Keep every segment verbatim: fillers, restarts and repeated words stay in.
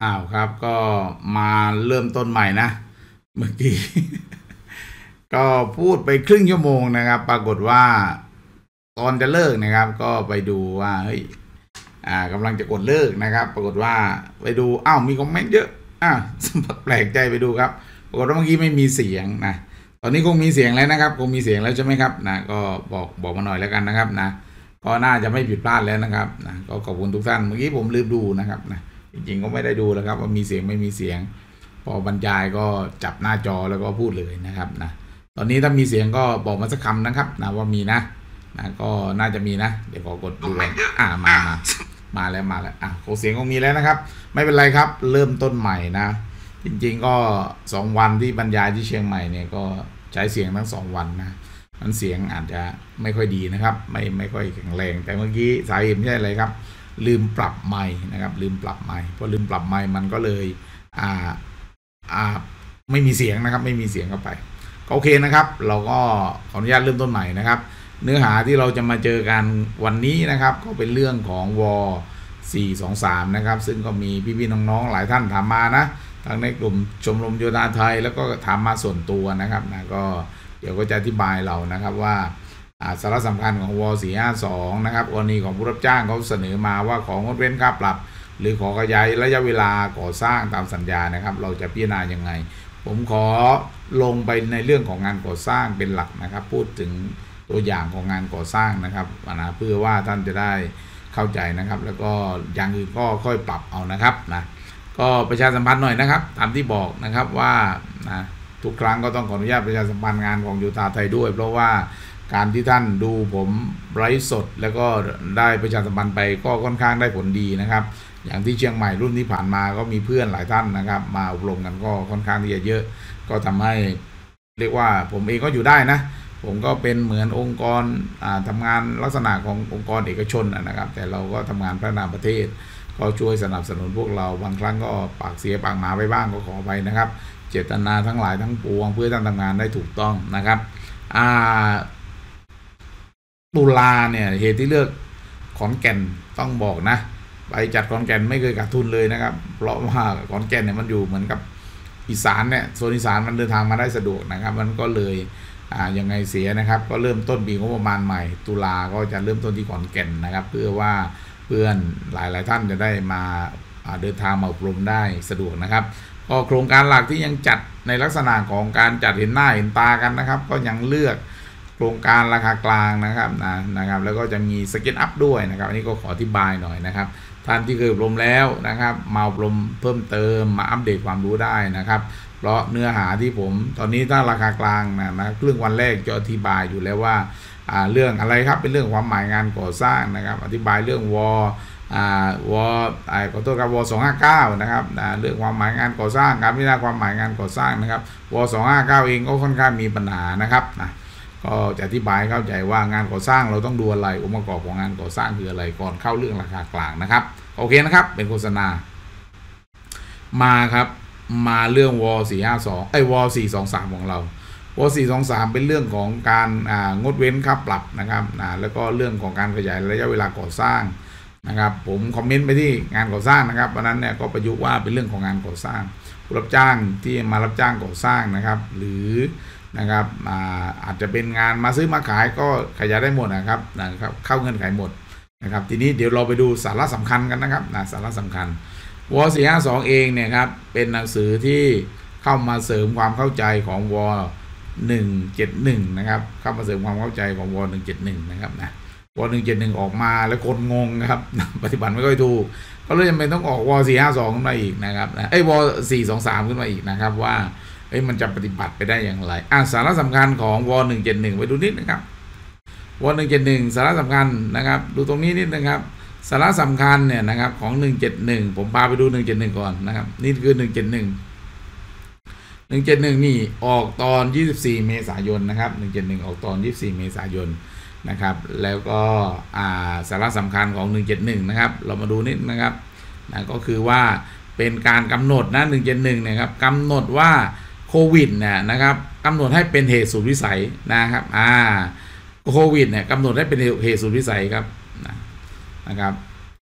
อ้าวครับก็มาเริ่มต้นใหม่นะเมื่อกี้ ก็พูดไปครึ่งชั่วโมงนะครับ ปรากฏว่าตอนจะเลิกนะครับ ก็ไปดูว่าเฮ้ยอ่ากำลังจะกดเลิกนะครับ ปรากฏว่าไปดูอ้าวมีคอมเมนต์เยอะอ่าแปลกใจไปดูครับปรากฏว่าเมื่อกี้ไม่มีเสียงนะตอนนี้คงมีเสียงแล้วนะครับคงมีเสียงแล้วใช่ไหมครับนะก็บอกบอกมาหน่อยแล้วกันนะครับนะก็น่าจะไม่ผิดพลาดแล้วนะครับนะก็ขอบคุณทุกท่านเมื่อกี้ผมลืมดูนะครับนะจริงๆก็ไม่ได้ดูแล้วครับว่ามีเสียงไม่มีเสียง พอบรรยายก็จับหน้าจอแล้วก็พูดเลยนะครับนะตอนนี้ถ้ามีเสียงก็บอกมาสักคำนะครับนะว่ามีนะนะก็น่าจะมีนะเดี๋ยวขอกดดูอ่ามามามาแล้วมาแล้วอ่ะเสียงคงมีแล้วนะครับไม่เป็นไรครับเริ่มต้นใหม่นะจริงๆก็สองวันที่บรรยายที่เชียงใหม่เนี่ยก็ใช้เสียงทั้งสองวันนะมันเสียงอาจจะไม่ค่อยดีนะครับไม่ไม่ค่อยแข็งแรงแต่เมื่อกี้สาเหตุไม่ใช่อะไรครับลืมปรับไมค์นะครับลืมปรับไมค์พอลืมปรับไมค์มันก็เลยอ่าอ่าไม่มีเสียงนะครับไม่มีเสียงเข้าไปโอเคนะครับเราก็ขออนุญาตเริ่มต้นใหม่นะครับเนื้อหาที่เราจะมาเจอกันวันนี้นะครับก็เป็นเรื่องของวสี่สองสามนะครับซึ่งก็มีพี่ๆน้องๆหลายท่านถามมานะทั้งในกลุ่มชมรมโยธาไทยแล้วก็ถามมาส่วนตัวนะครับนะก็เดี๋ยวก็จะอธิบายเรานะครับว่าสาระสำคัญของวสี่ห้าสองนะครับกรณีของผู้รับจ้างเขาเสนอมาว่าของงดเว้นค่าปรับหรือขอขยายระยะเวลาก่อสร้างตามสัญญานะครับเราจะพิจารณายังไงผมขอลงไปในเรื่องของงานก่อสร้างเป็นหลักนะครับพูดถึงตัวอย่างของงานก่อสร้างนะครับนะเพื่อว่าท่านจะได้เข้าใจนะครับแล้วก็อย่างอื่นก็ค่อยปรับเอานะครับนะก็ประชาสัมพันธ์หน่อยนะครับตามที่บอกนะครับว่านะทุกครั้งก็ต้องขออนุญาตประชาสัมพันธ์งานของโยธาไทยด้วยเพราะว่าการที่ท่านดูผมไลฟ์สดแล้วก็ได้ประชาสัมพันธ์ไปก็ค่อนข้างได้ผลดีนะครับอย่างที่เชียงใหม่รุ่นที่ผ่านมาก็มีเพื่อนหลายท่านนะครับมาอบรมกันก็ค่อนข้างที่จะเยอะก็ทำให้เรียกว่าผมเองก็อยู่ได้นะผมก็เป็นเหมือนองค์กรทำงานลักษณะขององค์กรเอกชนนะครับแต่เราก็ทำงานพัฒนาประเทศก็ช่วยสนับสนุนพวกเราบางครั้งก็ปากเสียปากหมาไปบ้างก็ขอไปนะครับเจตนาทั้งหลายทั้งปวงเพื่อท่านทำงานได้ถูกต้องนะครับอ่าตุลาเนี่ยเหตุที่เลือกขอนแก่นต้องบอกนะไปจัดขอนแก่นไม่เคยขาดทุนเลยนะครับเพราะว่าขอนแก่นเนี่ยมันอยู่เหมือนกับอีสานเนี่ยโซนอีสานมันเดินทางมาได้สะดวกนะครับมันก็เลยอ่ายังไงเสียนะครับก็เริ่มต้นปีงบประมาณใหม่ตุลาก็จะเริ่มต้นที่ขอนแก่นนะครับเพื่อว่าเพื่อนหลายๆท่านจะได้มาเดินทางมาอบรมได้สะดวกนะครับก็โครงการหลักที่ยังจัดในลักษณะของการจัดเห็นหน้าเห็นตากันนะครับก็ยังเลือกโครงการราคากลางนะครับนะนะครับแล้วก็จะมีสเก็ตอัพด้วยนะครับอันนี้ก็ขออธิบายหน่อยนะครับท่านที่เคยอบรมแล้วนะครับมาอบรมเพิ่มเติมมาอัปเดตความรู้ได้นะครับเพราะเนื้อหาที่ผมตอนนี้ถ้าราคากลางนะนะครึ่งวันแรกจะอธิบายอยู่แล้วว่าอ่าเรื่องอะไรครับเป็นเรื่องความหมายงานก่อสร้างนะครับอธิบายเรื่องวอ่าวไอ้ขอโทษครับวสองห้าเก้านะครับนะเรื่องความหมายงานก่อสร้างการพิจารณาความหมายงานก่อสร้างนะครับวสองห้าเก้าเองก็ค่อนข้างมีปัญหานะครับนะก็จะอธิบายเข้าใจว่างานก่อสร้างเราต้องดูอะไรองค์ประกอบของงานก่อสร้างคืออะไรก่อนเข้าเรื่องราคากลางนะครับโอเคนะครับเป็นโฆษณามาครับมาเรื่องวสี่ห้าสองไอ้วสี่สองสามของเราวสี่สองสามเป็นเรื่องของการงดเว้นค่าปรับนะครับนะแล้วก็เรื่องของการขยายระยะเวลาก่อสร้างนะครับผมคอมเมนต์ไปที่งานก่อสร้างนะครับวันนั้นเนี่ยก็ประยุกต์ว่าเป็นเรื่องของงานก่อสร้างผู้รับจ้างที่มารับจ้างก่อสร้างนะครับหรือนะครับอาอาจจะเป็นงานมาซื้อมาขายก็ขยายได้หมดนะครับนะครับเข้าเงื่อนไขหมดนะครับทีนี้เดี๋ยวเราไปดูสาระสำคัญกันนะครับนะสาระสำคัญวสี่ห้าสองเองเนี่ยครับเป็นหนังสือที่เข้ามาเสริมความเข้าใจของวหนึ่งเจ็ดหนึ่งนะครับเข้ามาเสริมความเข้าใจของวหนึ่งเจ็ดหนึ่งนะครับนะวหนึ่งเจ็ดหนึ่งออกมาแล้วคนงงนะครับปฏิบัติไม่ค่อยถูกก็เลยจำเป็นต้องออกวสี่ห้าสองขึ้นมาอีกนะครับนะไอ้วสี่สองสามขึ้นมาอีกนะครับว่าเอ้ยมันจะปฏิบัติไปได้อย่างไรอ่ะสาระสำคัญของวหนึ่งเจ็ดหนึ่งไปดูนิดนะครับวหนึ่งเจ็ดหนึ่งสาระสำคัญนะครับดูตรงนี้นิดนะครับสาระสำคัญเนี่ยนะครับของหนึ่งเจ็ดหนึ่งผมพาไปดูหนึ่งเจ็ดหนึ่งก่อนนะครับนี่คือหนึ่งเจ็ดหนึ่ง หนึ่งเจ็ดหนึ่งนี่ออกตอนยี่สิบสี่เมษายนนะครับหนึ่งเจ็ดหนึ่งออกตอนยี่สิบสี่เมษายนนะครับแล้วก็อ่าสาระสำคัญของหนึ่งเจ็ดหนึ่งนะครับเรามาดูนิดนะครับนะก็คือว่าเป็นการกำหนดนะหนึ่งเจ็ดหนึ่งเนี่ยครับกำหนดว่าโควิดเนี่ยนะครับกำหนดให้เป็นเหตุสุดวิสัยนะครับอ่าโควิดเนี่ยกำหนดให้เป็นเหตุสุดวิสัยครับนะครับ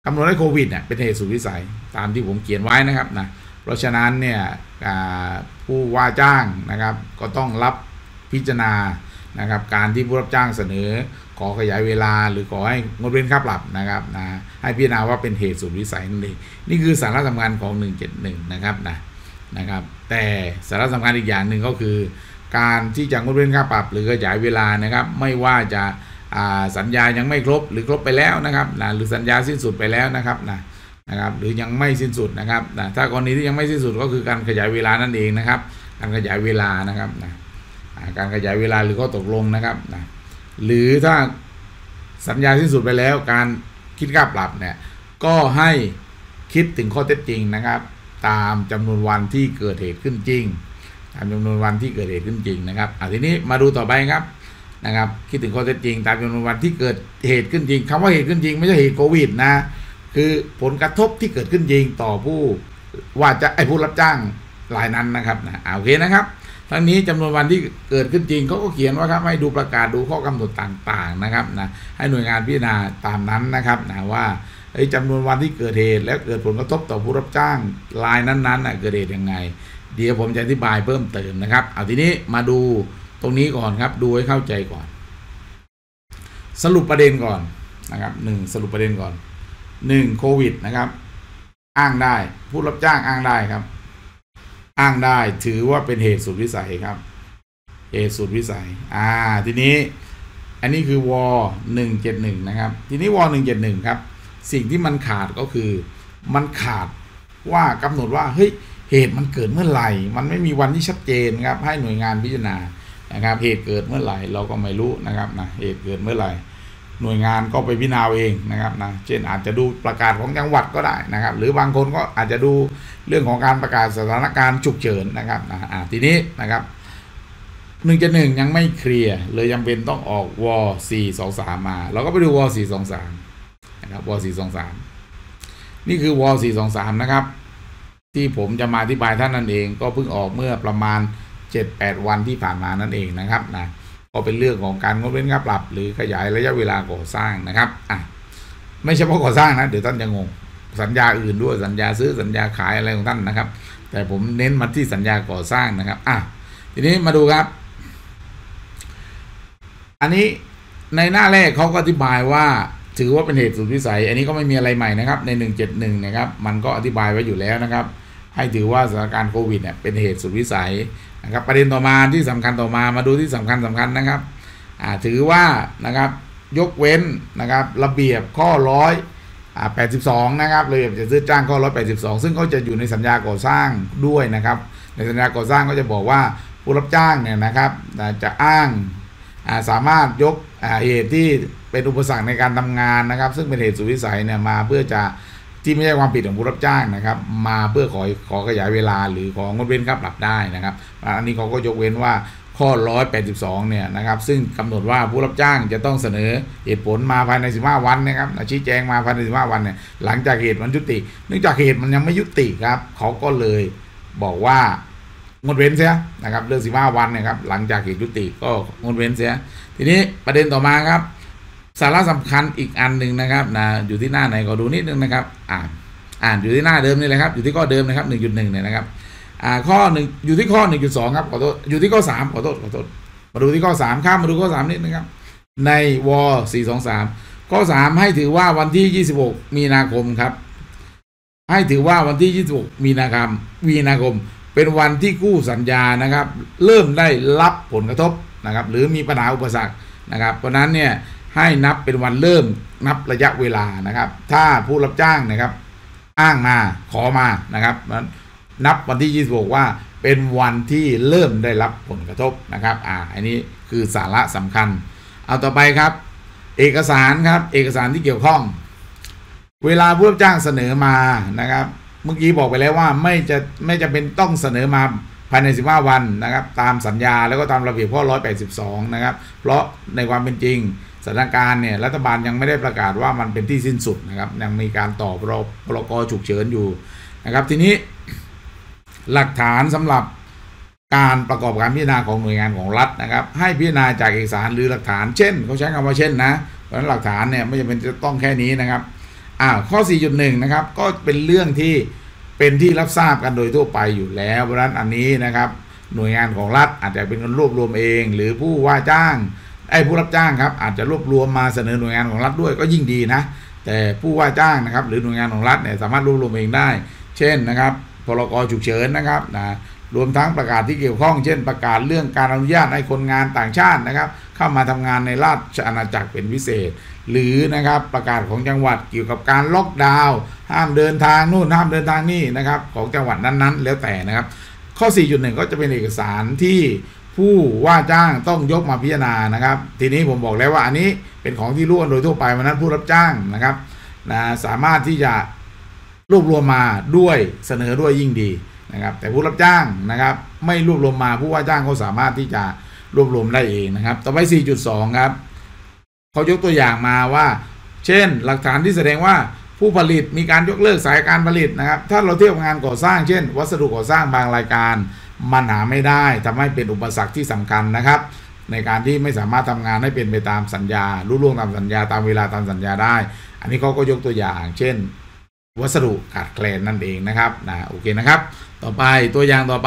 กำหนดให้โควิดเนี่ยเป็นเหตุสุดวิสัยตามที่ผมเขียนไว้นะครับนะเพราะฉะนั้นเนี่ยผู้ว่าจ้างนะครับก็ต้องรับพิจารณานะครับการที่ผู้รับจ้างเสนอขอขยายเวลาหรือขอให้งดเว้นค่าปรับนะครับนะให้พิจารณาว่าเป็นเหตุสุดวิสัยนั่นเองนี่คือสาระสำคัญของหนึ่งเจ็ดหนึ่งนะครับนะนะครับแต่สาระสำคัญอีกอย่างหนึ่งก็คือการที่จะงดเว้นค่าปรับหรือขยายเวลานะครับไม่ว่าจะสัญญายังไม่ครบหรือครบไปแล้วนะครับนะหรือสัญญาสิ้นสุดไปแล้วนะครับนะนะครับหรือยังไม่สิ้นสุดนะครับนะถ้ากรณีที่ยังไม่สิ้นสุดก็คือการขยายเวลานั่นเองนะครับการขยายเวลานะครับนะการขยายเวลาหรือข้อตกลงนะครับนะหรือถ้าสัญญาสิ้นสุดไปแล้วการคิดค่าปรับเนี่ยก็ให้คิดถึงข้อเท็จจริงนะครับตามจำนวนวันที่เกิดเหตุขึ้นจริงตามจำนวนวันที่เกิดเหตุขึ้นจริงนะครับอ่ะทีนี้มาดูต่อไปครับนะครับคิดถึงข้อเท็จจริงตามจำนวนวันที่เกิดเหตุขึ้นจริงคำว่าเหตุขึ้นจริงไม่ใช่เหตุโควิดนะคือผลกระทบที่เกิดขึ้นจริงต่อผู้ว่าจะไอ้ผู้รับจ้างรายนั้นนะครับนะโอเคนะครับทั้งนี้จำนวนวันที่เกิดขึ้นจริงเขาก็เขียนว่าครับให้ดูประกาศดูข้อกำหนดต่างๆนะครับนะให้หน่วยงานพิจารณาตามนั้นนะครับนะว่าไอ้จำนวนวันที่เกิดเหตุและเกิดผลกระทบต่อผู้รับจ้างรายนั้นๆนะเกิดเหตุยังไงเดี๋ยวผมจะอธิบายเพิ่มเติมนะครับเอาทีนี้มาดูตรงนี้ก่อนครับดูให้เข้าใจก่อนสรุปประเด็นก่อนนะครับหนึ่งสรุปประเด็นก่อนหนึ่งโควิดนะครับอ้างได้ผู้รับจ้างอ้างได้ครับอ้างได้ถือว่าเป็นเหตุสุดวิสัยครับเหตุสุดวิสัยอ่าทีนี้อันนี้คือวหนึ่งเจ็ดหนึ่งนะครับทีนี้วหนึ่งเจ็ดหนึ่งครับสิ่งที่มันขาดก็คือมันขาดว่ากำหนดว่าเฮ้ยเหตุมันเกิดเมื่อไหร่มันไม่มีวันที่ชัดเจนครับให้หน่วยงานพิจารณานะครับเหตุเกิดเมื่อไหร่เราก็ไม่รู้นะครับนะเหตุเกิดเมื่อไหร่หน่วยงานก็ไปพิจารณาเองนะครับนะเช่นอาจจะดูประกาศของจังหวัดก็ได้นะครับหรือบางคนก็อาจจะดูเรื่องของการประกาศสถานการณ์ฉุกเฉินนะครับนะอ่าทีนี้นะครับหนึ่งจุดหนึ่งยังไม่เคลียร์เลยจำเป็นต้องออกวสี่สองสามมาเราก็ไปดูวสี่สองสามนะครับวสี่สองสามนี่คือวสี่สองสามนะครับที่ผมจะมาอธิบายท่านนั่นเองก็เพิ่งออกเมื่อประมาณ เจ็ดแปด วันที่ผ่านมานั่นเองนะครับนะก็เป็นเรื่องของการงดเว้นค่าปรับหรือขยายระยะเวลาก่อสร้างนะครับอ่ะไม่เฉพาะก่อสร้างนะเดี๋ยวท่านจะงงสัญญาอื่นด้วยสัญญาซื้อสัญญาขายอะไรของท่านนะครับแต่ผมเน้นมาที่สัญญาก่อสร้างนะครับอ่ะทีนี้มาดูครับอันนี้ในหน้าแรกเขาก็อธิบายว่าถือว่าเป็นเหตุสุดวิสัยอันนี้ก็ไม่มีอะไรใหม่นะครับในหนึ่งเจ็ดหนึ่งนะครับมันก็อธิบายไว้อยู่แล้วนะครับให้ถือว่าสถานการณ์โควิดเนี่ยเป็นเหตุสุดวิสัยนะครับประเด็นต่อมาที่สำคัญต่อมามาดูที่สำคัญสำคัญนะครับอ่าถือว่านะครับยกเว้นนะครับระเบียบข้อร้อยอ่าแปดสิบสองนะครับระเบียบจะซื้อจ้างข้อร้อยแปดสิบสองซึ่งเขาจะอยู่ในสัญญาก่อสร้างด้วยนะครับในสัญญาก่อสร้างก็จะบอกว่าผู้รับจ้างเนี่ยนะครับจะอ้างอ่าสามารถยกอ่าเหตุที่เป็นอุปสรรคในการทำงานนะครับซึ่งเป็นเหตุสุดวิสัยเนี่ยมาเพื่อจะที่ไม่ใช่ความผิดของผู้รับจ้างนะครับมาเพื่อขอขอขยายเวลาหรือของดเว้นค่าปรับได้นะครับอันนี้เขาก็ยกเว้นว่าข้อหนึ่งร้อยแปดสิบสองเนี่ยนะครับซึ่งกำหนดว่าผู้รับจ้างจะต้องเสนอเหตุผลมาภายในสิบห้าวันนะครับชี้แจงมาภายในสิบห้าวันเนี่ยหลังจากเหตุมันยุติเนื่องจากเหตุมันยังไม่ยุติครับเขาก็เลยบอกว่างดเว้นเสียนะครับเรื่องสิบห้าวันนะครับหลังจากเหตุยุติก็งดเว้นเสียทีนี้ประเด็นต่อมาครับสาระสำคัญอีกอันหนึ่งนะครับนะอยู่ที่หน้าไหนก็ดูนิดนึงนะครับอ่านอ่านอยู่ที่หน้าเดิมนี่เลยครับอยู่ที่ข้อเดิมนะครับ หนึ่งจุดหนึ่ง เนี่ยนะครับอ่าข้อหนึ่งอยู่ที่ข้อ หนึ่งจุดสอง ครับขอโทษอยู่ที่ข้อสามขอโทษขอโทษมาดูที่ข้อสามข้ามมาดูข้อสามนิดนึงครับในวสี่สองสามข้อสามให้ถือว่าวันที่ยี่สิบหกมีนาคมครับให้ถือว่าวันที่ยี่สิบหกมีนาคมมีนาคมเป็นวันที่คู่สัญญานะครับเริ่มได้รับผลกระทบนะครับหรือมีปัญหาอุปสรรคนะครับเพราะนั้นเนี่ยให้นับเป็นวันเริ่มนับระยะเวลานะครับถ้าผู้รับจ้างนะครับอ้างมาขอมานะครับนับวันที่ยี่สิบหกว่าเป็นวันที่เริ่มได้รับผลกระทบนะครับอ่าอันนี้คือสาระสำคัญเอาต่อไปครับเอกสารครับเอกสารที่เกี่ยวข้องเวลาผู้รับจ้างเสนอมานะครับเมื่อกี้บอกไปแล้วว่าไม่จะไม่จะเป็นต้องเสนอมาภายในสิบห้าวันนะครับตามสัญญาแล้วก็ตามระเบียบข้อหนึ่งร้อยแปดสิบสองนะครับเพราะในความเป็นจริงสถานการณ์เนี่ยรัฐบาลยังไม่ได้ประกาศว่ามันเป็นที่สิ้นสุดนะครับยังมีการต่อพรกฉุกเฉินอยู่นะครับทีนี้หลักฐานสำหรับการประกอบการพิจารณาของหน่วยงานของรัฐนะครับให้พิจารณาจากเอกสารหรือหลักฐานเช่นเขาใช้คำว่าเช่นนะเพราะฉะนั้นหลักฐานเนี่ยไม่จำเป็นจะต้องแค่นี้นะครับอ่าข้อ สี่จุดหนึ่ง นะครับก็เป็นเรื่องที่เป็นที่รับทราบกันโดยทั่วไปอยู่แล้วเพราะฉะนั้นอันนี้นะครับหน่วยงานของรัฐอาจจะเป็นคนรวบรวมเองหรือผู้ว่าจ้างไอ้ผู้รับจ้างครับอาจจะรวบรวมมาเสนอหน่วยงานของรัฐด้วยก็ยิ่งดีนะแต่ผู้ว่าจ้างนะครับหรือหน่วยงานของรัฐเนี่ยสามารถรวบรวมเองได้เช่นนะครับพรกฉุกเฉินนะครับนะรวมทั้งประกาศที่เกี่ยวข้องเช่นประกาศเรื่องการอนุญาตให้คนงานต่างชาตินะครับเข้ามาทำงานในราชอาณาจักรเป็นพิเศษหรือนะครับประกาศของจังหวัดเกี่ยวกับการล็อกดาวน์ห้ามเดินทางนู่นห้ามเดินทางนี่นะครับของจังหวัดนั้นๆแล้วแต่นะครับข้อ สี่จุดหนึ่ง ก็จะเป็นเอกสารที่ผู้ว่าจ้างต้องยกมาพิจารณานะครับทีนี้ผมบอกแล้วว่าอันนี้เป็นของที่รู้กันโดยทั่วไปวันนั้นผู้รับจ้างนะครับนะสามารถที่จะรวบรวมมาด้วยเสนอด้วยยิ่งดีนะครับแต่ผู้รับจ้างนะครับไม่รวบรวมมาผู้ว่าจ้างเขาสามารถที่จะรวบรวมได้เองนะครับต่อไป สี่จุดสอง ครับเขายกตัวอย่างมาว่าเช่นหลักฐานที่แสดงว่าผู้ผลิตมีการยกเลิกสายการผลิตนะครับถ้าเราเทียบงานก่อสร้างเช่นวัสดุก่อสร้างบางรายการมันหาไม่ได้ทำให้เป็นอุปสรรคที่สำคัญนะครับในการที่ไม่สามารถทำงานให้เป็นไปตามสัญญารุ่ล่วงตามสัญญาตามเวลาตามสัญญาได้อันนี้เขาก็ยกตัวอย่างเช่นวัสดุขาดแคลนนั่นเองนะครับนะโอเคนะครับต่อไปตัวอย่างต่อไป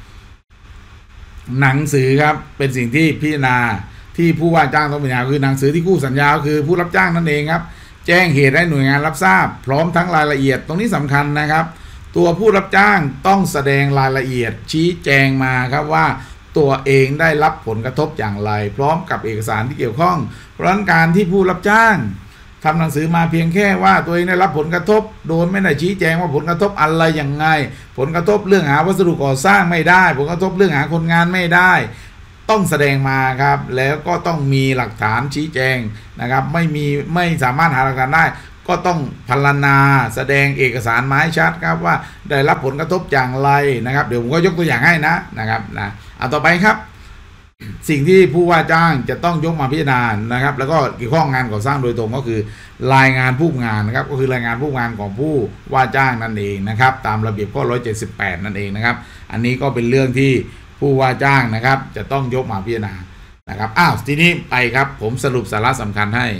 หนังสือครับเป็นสิ่งที่พิจารณาที่ผู้ว่าจ้างต้องพิจารณาคือหนังสือที่คู่สัญญาคือผู้รับจ้างนั่นเองครับแจ้งเหตุให้หน่วยงานรับทราบพร้อมทั้งรายละเอียดตรงนี้สำคัญนะครับตัวผู้รับจ้างต้องแสดงรายละเอียดชี้แจงมาครับว่าตัวเองได้รับผลกระทบอย่างไรพร้อมกับเอกสารที่เกี่ยวข้องเพราะฉะนั้นการที่ผู้รับจ้างทำหนังสือมาเพียงแค่ว่าตัวเองได้รับผลกระทบโดยไม่ได้ชี้แจงว่าผลกระทบอะไรอย่างไงผลกระทบเรื่องหาวัสดุก่อสร้างไม่ได้ผลกระทบเรื่องหาคนงานไม่ได้ต้องแสดงมาครับแล้วก็ต้องมีหลักฐานชี้แจงนะครับไม่มีไม่สามารถหาหลักฐานได้ก็ต้องพรรณนาแสดงเอกสารมาให้ชัดครับว่าได้รับผลกระทบอย่างไรนะครับเดี๋ยวผมก็ยกตัวอย่างให้นะนะครับนะเอาต่อไปครับสิ่งที่ผู้ว่าจ้างจะต้องยกมาพิจารณานะครับแล้วก็เกี่ยวข้องงานก่อสร้างโดยตรงก็คือรายงานผู้งานนะครับก็คือรายงานผู้งานของผู้ว่าจ้างนั่นเองนะครับตามระเบียบข้อหนึ่งร้อยเจ็ดสิบแปดนั่นเองนะครับอันนี้ก็เป็นเรื่องที่ผู้ว่าจ้างนะครับจะต้องยกมาพิจารณานะครับอ้าวทีนี้ไปครับผมสรุปสาระสำคัญให้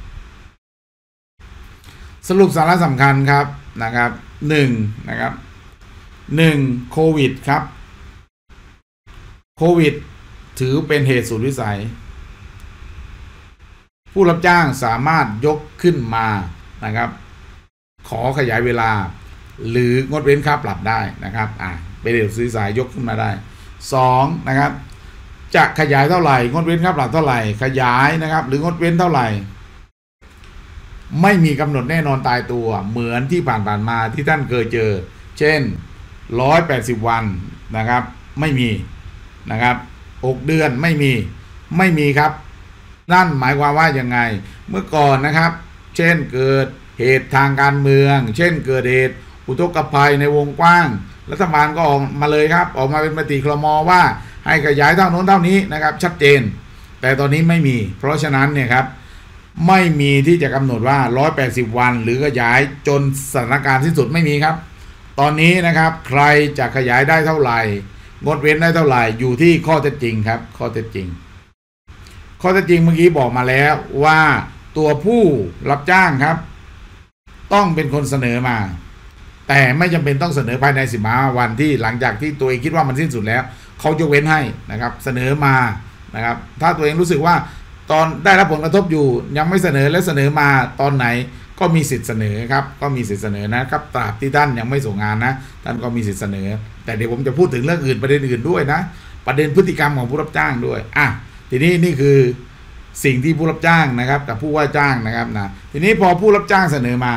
สรุปสาระสำคัญครับนะครับหนึ่งนะครับหนึ่งโควิดครับโควิดถือเป็นเหตุสุดวิสัยผู้รับจ้างสามารถยกขึ้นมานะครับขอขยายเวลาหรืองดเว้นค่าปรับได้นะครับอ่าเป็นเหตุสุดวิสัยยกขึ้นมาได้สองนะครับจะขยายเท่าไหร่งดเว้นค่าปรับเท่าไหร่ขยายนะครับหรืองดเว้นเท่าไหร่ไม่มีกำหนดแน่นอนตายตัวเหมือนที่ผ่านๆมาที่ท่านเคยเจอเช่นหนึ่งร้อยแปดสิบวันนะครับไม่มีนะครับหกเดือนไม่มีไม่มีครับนั่นหมายความว่ายังไงเมื่อก่อนนะครับเช่นเกิดเหตุทางการเมืองเช่นเกิดเหตุอุทกภัยในวงกว้างรัฐบาลก็ออกมาเลยครับออกมาเป็นมติครม.ว่าให้ขยายเท่านู้นเท่านี้นะครับชัดเจนแต่ตอนนี้ไม่มีเพราะฉะนั้นเนี่ยครับไม่มีที่จะกำหนดว่าหนึ่งร้อยแปดสิบวันหรือขยายจนสถานการณ์สิ้นสุดไม่มีครับตอนนี้นะครับใครจะขยายได้เท่าไหร่งดเว้นได้เท่าไหร่อยู่ที่ข้อเท็จจริงครับข้อเท็จจริงข้อเท็จจริงเมื่อกี้บอกมาแล้วว่าตัวผู้รับจ้างครับต้องเป็นคนเสนอมาแต่ไม่จำเป็นต้องเสนอภายในสิบห้าวันที่หลังจากที่ตัวเองคิดว่ามันสิ้นสุดแล้วเขายกเว้นให้นะครับเสนอมานะครับถ้าตัวเองรู้สึกว่าตอนได้รับผลกระทบอยู่ยังไม่เสนอและเสนอมาตอนไหนก็มีสิทธิ์เสนอครับก็มีสิทธิ์เสนอนะครับตราบที่ท่านยังไม่ส่งงานนะท่านก็มีสิทธิ์เสนอแต่เดี๋ยวผมจะพูดถึงเรื่องอื่นประเด็นอื่นด้วยนะประเด็นพฤติกรรมของผู้รับจ้างด้วยอ่ะทีนี้นี่คือสิ่งที่ผู้รับจ้างนะครับกับผู้ว่าจ้างนะครับนะทีนี้พอผู้รับจ้างเสนอมา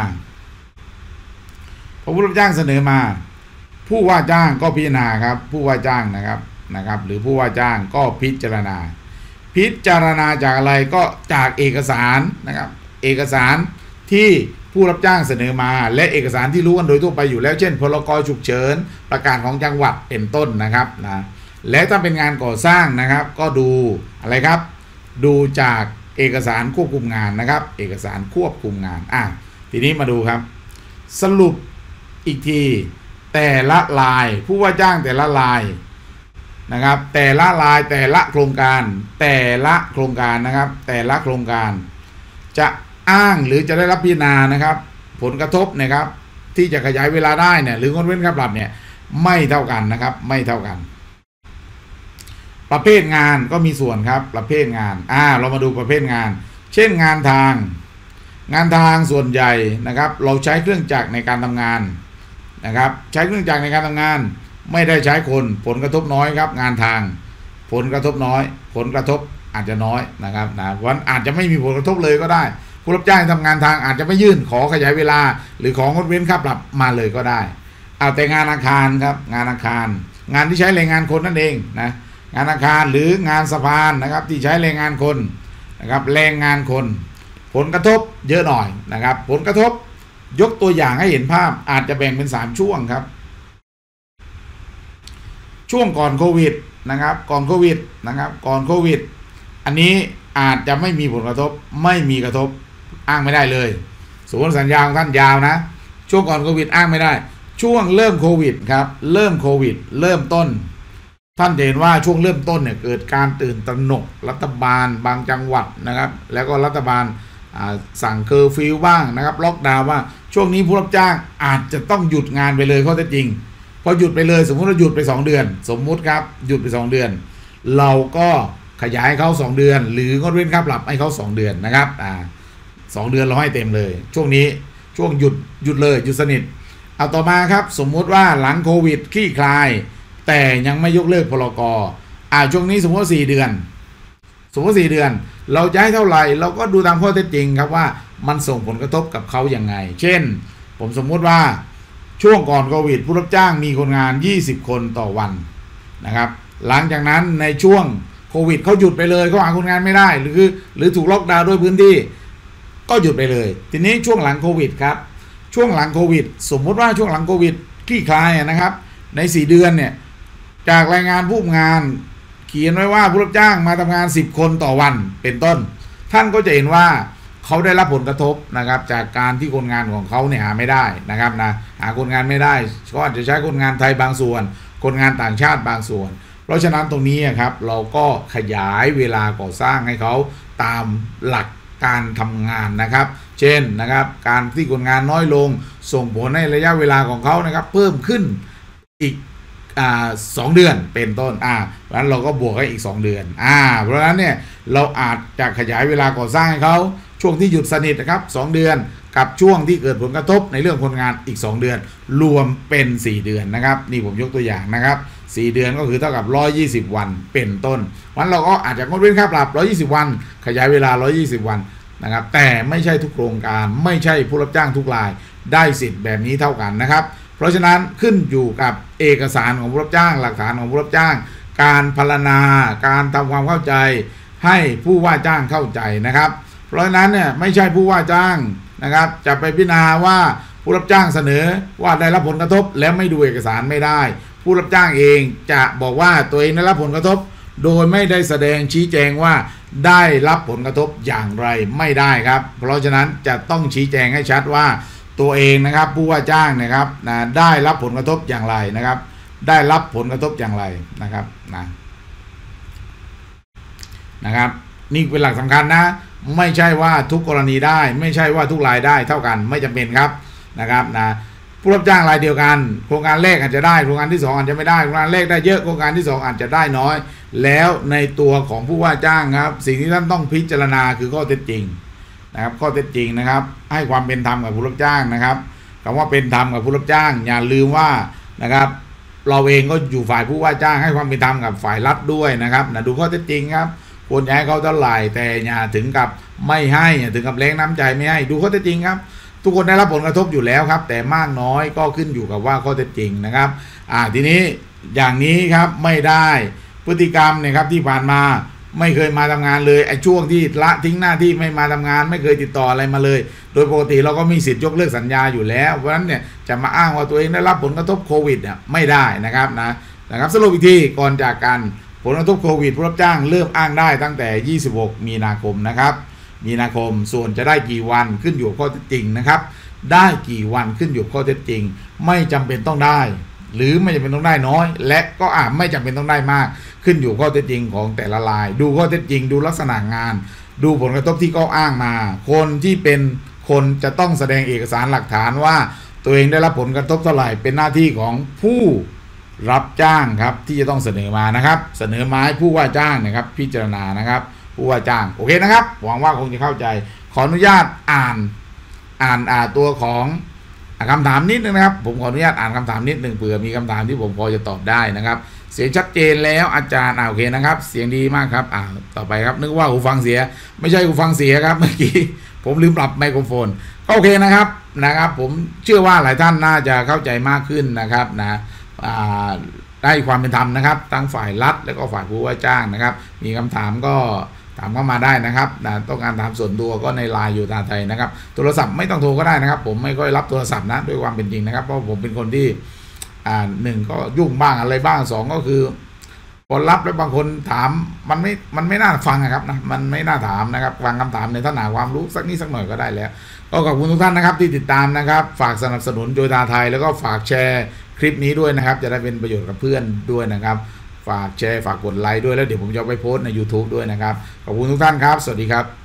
พอผู้รับจ้างเสนอมาผู้ว่าจ้างก็พิจารณาครับผู้ว่าจ้างนะครับนะครับหรือผู้ว่าจ้างก็พิจารณาพิจารณาจากอะไรก็จากเอกสารนะครับเอกสารที่ผู้รับจ้างเสนอมาและเอกสารที่รู้กันโดยทั่วไปอยู่แล้วเช่นพรกฉุกเฉินประกาศของจังหวัดเป็นต้นนะครับนะและถ้าเป็นงานก่อสร้างนะครับก็ดูอะไรครับดูจากเอกสารควบคุมงานนะครับเอกสารควบคุมงานอ่ะทีนี้มาดูครับสรุปอีกทีแต่ละลายผู้ว่าจ้างแต่ละลายนะครับแต่ละลายแต่ละโครงการแต่ละโครงการนะครับแต่ละโครงการจะอ้างหรือจะได้รับพิจารณานะครับผลกระทบนะครับที่จะขยายเวลาได้เนี่ยหรืองดเว้นค่าปรับเนี่ยไม่เท่ากันนะครับไม่เท่ากันประเภทงานก็มีส่วนครับประเภทงานอ่าเรามาดูประเภทงานเช่นงานทางงานทางส่วนใหญ่นะครับเราใช้เครื่องจักรในการทำงานนะครับใช้เครื่องจักรในการทำงานไม่ได้ใช้คนผลกระทบน้อยครับงานทางผลกระทบน้อยผลกระทบอาจจะน้อยนะครับนะวันอาจจะไม่มีผลกระทบเลยก็ได้ผู้รับจ้างทำงานทางอาจจะไม่ยื่นขอขยายเวลาหรือของงดเว้นค่าปรับมาเลยก็ได้เอาแต่งานอาคารครับงานอาคารงานที่ใช้แรงงานคนนั่นเองนะงานอาคารหรืองานสะพานนะครับที่ใช้แรงงานคนนะครับแรงงานคนผลกระทบเยอะหน่อยนะครับผลกระทบยกตัวอย่างให้เห็นภาพอาจจะแบ่งเป็นสามช่วงครับช่วงก่อนโควิดนะครับก่อนโควิดนะครับก่อนโควิดอันนี้อาจจะไม่มีผลกระทบไม่มีกระทบอ้างไม่ได้เลยสมมติสัญญาของท่านยาวนะช่วงก่อนโควิดอ้างไม่ได้ช่วงเริ่มโควิดครับเริ่มโควิดเริ่มต้นท่านเห็นว่าช่วงเริ่มต้นเนี่ยเกิดการตื่นตระหนกรัฐบาลบางจังหวัดนะครับแล้วก็รัฐบาลสั่งเคอร์ฟิวบ้างนะครับล็อกดาวน์ว่าช่วงนี้ผู้รับจ้างอาจจะต้องหยุดงานไปเลยข้อเท็จจริงพอหยุดไปเลยสมมุติเราหยุดไปสองเดือนสมมุติครับหยุดไปสองเดือนเราก็ขยายให้เขาสองเดือนหรืองดเว้นค่าปรับให้เขาสองเดือนนะครับอ่าสองเดือนเราให้เต็มเลยช่วงนี้ช่วงหยุดหยุดเลยหยุดสนิทเอาต่อมาครับสมมุติว่าหลังโควิดคลี่คลายแต่ยังไม่ยกเลิกพรกอ่าช่วงนี้สมมติว่าสี่เดือนสมมติสี่เดือนเราจะให้เท่าไหร่เราก็ดูตามข้อเท็จจริงครับว่ามันส่งผลกระทบกับเขาอย่างไงเช่นผมสมมุติว่าช่วงก่อนโควิดผู้รับจ้างมีคนงานยี่สิบคนต่อวันนะครับหลังจากนั้นในช่วงโควิดเขาหยุดไปเลยเขาหาคนงานไม่ได้หรือหรือถูกล็อกดาวน์ด้วยพื้นที่ก็หยุดไปเลยทีนี้ช่วงหลังโควิดครับช่วงหลังโควิดสมมุติว่าช่วงหลังโควิดคลี่คลายนะครับในสี่เดือนเนี่ยจากรายงานผู้งานเขียนไว้ว่าผู้รับจ้างมาทำงานสิบคนต่อวันเป็นต้นท่านก็จะเห็นว่าเขาได้รับผลกระทบนะครับจากการที่คนงานของเขาเนี่ยหาไม่ได้นะครับนะหาคนงานไม่ได้ก็อาจจะใช้คนงานไทยบางส่วนคนงานต่างชาติบางส่วนเพราะฉะนั้นตรงนี้ครับเราก็ขยายเวลาก่อสร้างให้เขาตามหลักการทำงานนะครับเช่นนะครับการที่คนงานน้อยลงส่งผลให้ระยะเวลาของเขานะครับเพิ่มขึ้นอีกอ่าสองเดือนเป็นต้นอ่าเพราะฉะนั้นเราก็บวกให้อีกสองเดือนอ่าเพราะฉะนั้นเนี่ยเราอาจจะขยายเวลาก่อสร้างให้เขาช่วงที่หยุดสนิทนะครับสองเดือนกับช่วงที่เกิดผลกระทบในเรื่องคนงานอีกสองเดือนรวมเป็นสี่เดือนนะครับนี่ผมยกตัวอย่างนะครับสี่เดือนก็คือเท่ากับหนึ่งร้อยยี่สิบวันเป็นต้นวันเราก็อาจจะงดเว้นค่าปรับหนึ่งร้อยยี่สิบวันขยายเวลาหนึ่งร้อยยี่สิบวันนะครับแต่ไม่ใช่ทุกโครงการไม่ใช่ผู้รับจ้างทุกรายได้สิทธิ์แบบนี้เท่ากันนะครับเพราะฉะนั้นขึ้นอยู่กับเอกสารของผู้รับจ้างหลักฐานของผู้รับจ้างการพรรณนาการทำความเข้าใจให้ผู้ว่าจ้างเข้าใจนะครับเพราะฉะนั้นเนี่ยไม่ใช่ผู้ว่าจ้างนะครับจะไปพิจารณาว่าผู้รับจ้างเสนอว่าได้รับผลกระทบแล้วไม่ดูเอกสารไม่ได้ผู้รับจ้างเองจะบอกว่าตัวเองได้รับผลกระทบโดยไม่ได้แสดงชี้แจงว่าได้รับผลกระทบอย่างไรไม่ได้ครับเพราะฉะนั้นจะต้องชี้แจงให้ชัดว่าตัวเองนะครับผู้ว่าจ้างนะครับนะได้รับผลกระทบอย่างไรนะครับได้รับผลกระทบอย่างไรนะครับนะนะครับนี่เป็นหลักสำคัญนะไม่ใช่ว่าทุกกรณีได้ไม่ใช่ว่าทุกรายได้เท่ากันไม่จำเป็นครับนะครับนะผู้รับจ้างรายเดียวกันโครงการแรกอาจจะได้โครงการที่สองอาจจะไม่ได้โครงการแรกได้เยอะโครงการที่สองอาจจะได้น้อยแล้วในตัวของผู้ว่าจ้างครับสิ่งที่ท่านต้องพิจารณาคือข้อเท็จจริงนะครับข้อเท็จจริงนะครับให้ความเป็นธรรมกับผู้รับจ้างนะครับคำว่าเป็นธรรมกับผู้รับจ้างอย่าลืมว่านะครับเราเองก็อยู่ฝ่ายผู้ว่าจ้างให้ความเป็นธรรมกับฝ่ายรัฐด้วยนะครับนะดูข้อเท็จจริงครับควรจะให้เขาเท่าไหร่แต่อย่าถึงกับไม่ให้อย่าถึงกับเล้งน้ำใจไม่ให้ดูข้อเท็จจริงครับทุกคนได้รับผลกระทบอยู่แล้วครับแต่มากน้อยก็ขึ้นอยู่กับว่าข้อเท็จจริงนะครับอ่าทีนี้อย่างนี้ครับไม่ได้พฤติกรรมเนี่ยครับที่ผ่านมาไม่เคยมาทำงานเลยไอ้ช่วงที่ละทิ้งหน้าที่ไม่มาทำงานไม่เคยติดต่ออะไรมาเลยโดยปกติเราก็มีสิทธิ์ยกเลิกสัญญาอยู่แล้วเพราะฉะนั้นเนี่ยจะมาอ้างว่าตัวเองได้รับผลกระทบโควิดเนี่ยไม่ได้นะครับนะนะครับสรุปอีกทีก่อนจากกันผลกระทบโควิดผู้รับจ้างเริ่มอ้างได้ตั้งแต่ยี่สิบหกมีนาคมนะครับมีนาคมส่วนจะได้กี่วันขึ้นอยู่กับข้อเท็จจริงนะครับได้กี่วันขึ้นอยู่กับข้อเท็จจริงไม่จำเป็นต้องได้หรือไม่จำเป็นต้องได้น้อยและก็อาจไม่จำเป็นต้องได้มากขึ้นอยู่ข้อเท็จจริงของแต่ละรายดูข้อเท็จจริงดูลักษณะงานดูผลกระทบที่เขาอ้างมาคนที่เป็นคนจะต้องแสดงเอกสารหลักฐานว่าตัวเองได้รับผลกระทบเท่าไหร่เป็นหน้าที่ของผู้รับจ้างครับที่จะต้องเสนอมานะครับเสนอมาให้ผู้ว่าจ้างนะครับพิจารณานะครับผู้ว่าจ้างโอเคนะครับหวังว่าคงจะเข้าใจขออนุญาตอ่านอ่านอ่าตัวของคำถามนิดนึงนะครับผมขออนุญาตอ่านคำถามนิดนึงเผื่อมีคำถามที่ผมพอจะตอบได้นะครับเสียงชัดเจนแล้วอาจารย์อ่าโอเคนะครับเสียงดีมากครับอ่าต่อไปครับนึกว่าหูฟังเสียไม่ใช่หูฟังเสียครับเมื่อกี้ผมลืมปรับไมโครโฟนก็โอเคนะครับนะครับผมเชื่อว่าหลายท่านน่าจะเข้าใจมากขึ้นนะครับนะได้ความเป็นธรรมนะครับทั้งฝ่ายรัฐและก็ฝ่ายผู้ว่าจ้างนะครับมีคำถามก็ถามเข้ามาได้นะครับนะต้องการถามส่วนตัวก็ในไลน์อยู่ตาไทยนะครับโทรศัพท์ไม่ต้องโทรก็ได้นะครับผมไม่ค่อยรับโทรศัพท์นะด้วยความเป็นจริงนะครับเพราะผมเป็นคนที่อ่าหนึ่งก็ยุ่งบ้างอะไรบ้างสองก็คือพอรับแล้วบางคนถามมันไม่มันไม่น่าฟังนะครับนะมันไม่น่าถามนะครับฟังคำถามในท่านหาความรู้สักนิดสักหน่อยก็ได้แล้วก็ขอบคุณทุกท่านนะครับที่ติดตามนะครับฝากสนับสนุนโยธาไทยแล้วก็ฝากแชร์คลิปนี้ด้วยนะครับจะได้เป็นประโยชน์กับเพื่อนด้วยนะครับฝากแชร์ฝากกดไลค์ด้วยแล้วเดี๋ยวผมจะไปโพสต์ใน YouTube ด้วยนะครับขอบคุณทุกท่านครับสวัสดีครับ